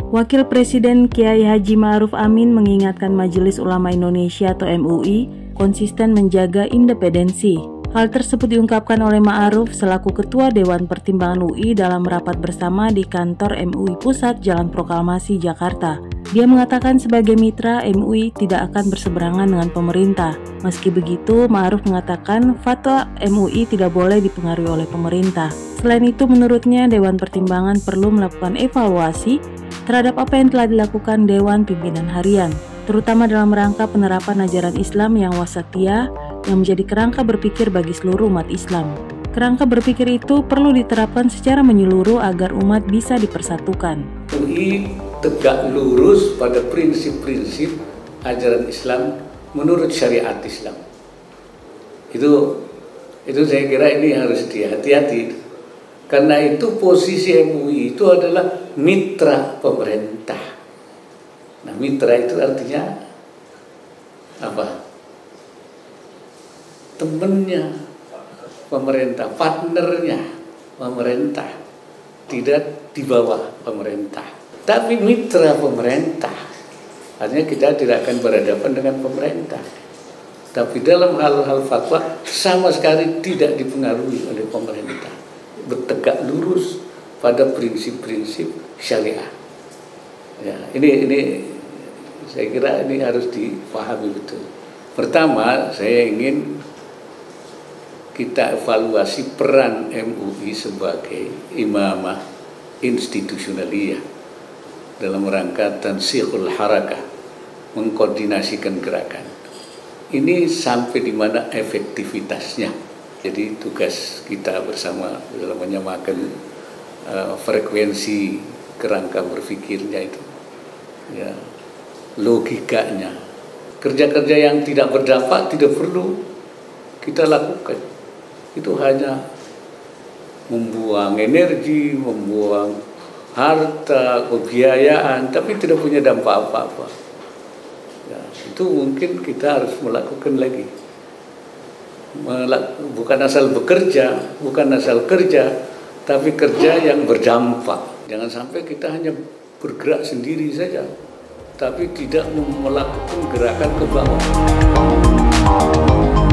Wakil Presiden Kiai Haji Ma'ruf Amin mengingatkan Majelis Ulama Indonesia atau MUI konsisten menjaga independensi. Hal tersebut diungkapkan oleh Ma'ruf selaku Ketua Dewan Pertimbangan UI dalam rapat bersama di kantor MUI Pusat Jalan Proklamasi, Jakarta. Dia mengatakan sebagai mitra, MUI tidak akan berseberangan dengan pemerintah. Meski begitu, Ma'ruf mengatakan fatwa MUI tidak boleh dipengaruhi oleh pemerintah. Selain itu, menurutnya Dewan Pertimbangan perlu melakukan evaluasi terhadap apa yang telah dilakukan Dewan Pimpinan Harian, terutama dalam rangka penerapan ajaran Islam yang wasatiyah yang menjadi kerangka berpikir bagi seluruh umat Islam. Kerangka berpikir itu perlu diterapkan secara menyeluruh agar umat bisa dipersatukan. UI tegak lurus pada prinsip-prinsip ajaran Islam menurut syariat Islam. Itu saya kira ini harus hati-hati. Karena itu posisi MUI itu adalah mitra pemerintah. Nah, mitra itu artinya apa? Temennya pemerintah, partnernya pemerintah, tidak di bawah pemerintah. Tapi mitra pemerintah, artinya kita tidak akan berhadapan dengan pemerintah. Tapi dalam hal-hal fatwa sama sekali tidak dipengaruhi oleh pemerintah. Bertegak lurus pada prinsip-prinsip syariah. Ya, ini saya kira ini harus dipahami betul. Pertama, saya ingin kita evaluasi peran MUI sebagai imamah institusionaliyah dalam rangka tansikhul harakah, mengkoordinasikan gerakan. Ini sampai di mana efektivitasnya. Jadi tugas kita bersama dalam menyamakan frekuensi kerangka berpikirnya itu, ya, logikanya. Kerja-kerja yang tidak berdampak tidak perlu kita lakukan. Itu hanya membuang energi, membuang harta, kebiayaan, tapi tidak punya dampak apa-apa. Ya, itu mungkin kita harus melakukan lagi. Bukan asal bekerja, bukan asal kerja, tapi kerja yang berdampak. Jangan sampai kita hanya bergerak sendiri saja, tapi tidak melakukan gerakan ke bawah.